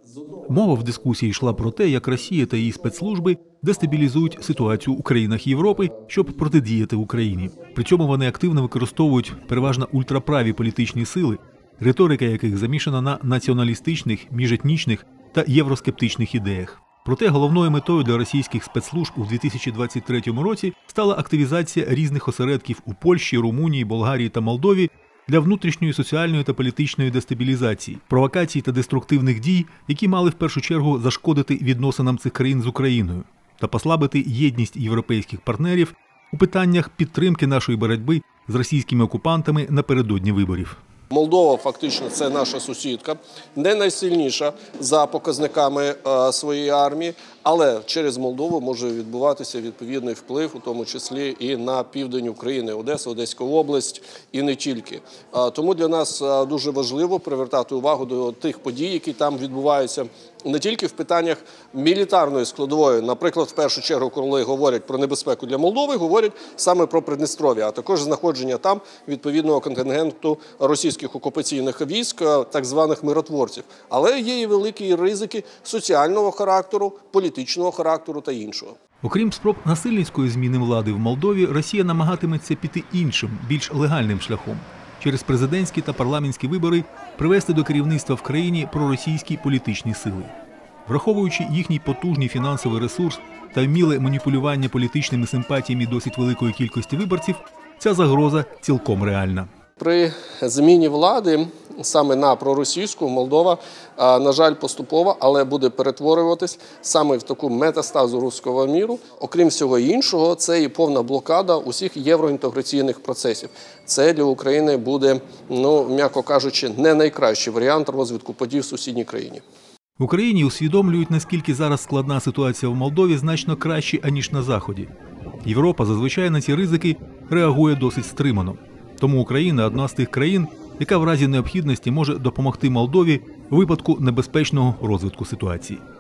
Мова в дискусії йшла про те, як Росія та її спецслужби дестабілізують ситуацію у країнах Європи, щоб протидіяти Україні. При цьому вони активно використовують переважно ультраправі політичні сили, риторика яких замішана на націоналістичних, міжетнічних та євроскептичних ідеях. Проте головною метою для російських спецслужб у 2023 році стала активізація різних осередків у Польщі, Румунії, Болгарії та Молдові для внутрішньої соціальної та політичної дестабілізації, провокацій та деструктивних дій, які мали в першу чергу зашкодити відносинам цих країн з Україною та послабити єдність європейських партнерів у питаннях підтримки нашої боротьби з російськими окупантами напередодні виборів. Молдова фактично це наша сусідка, не найсильніша за показниками своєї армії, але через Молдову може відбуватися відповідний вплив, у тому числі і на південь України, Одеса, Одеська область і не тільки. Тому для нас дуже важливо привертати увагу до тих подій, які там відбуваються не тільки в питаннях мілітарної складової. Наприклад, в першу чергу, коли говорять про небезпеку для Молдови, говорять саме про Придністров'я, а також знаходження там відповідного контингенту російських окупаційних військ, так званих миротворців. Але є і великі ризики соціального характеру, політичного характеру та іншого. Окрім спроб насильницької зміни влади в Молдові, Росія намагатиметься піти іншим, більш легальним шляхом – через президентські та парламентські вибори привести до керівництва в країні проросійські політичні сили. Враховуючи їхній потужний фінансовий ресурс та вміле маніпулювання політичними симпатіями досить великої кількості виборців, ця загроза цілком реальна. При зміні влади саме на проросійську Молдова, на жаль, поступово, але буде перетворюватись саме в таку метастазу руського міру. Окрім всього іншого, це і повна блокада усіх євроінтеграційних процесів. Це для України буде, м'яко кажучи, не найкращий варіант розвитку подій в сусідній країні. В Україні усвідомлюють, наскільки зараз складна ситуація в Молдові значно краще, аніж на Заході. Європа зазвичай на ці ризики реагує досить стримано. Тому Україна – одна з тих країн, яка в разі необхідності може допомогти Молдові у випадку небезпечного розвитку ситуації.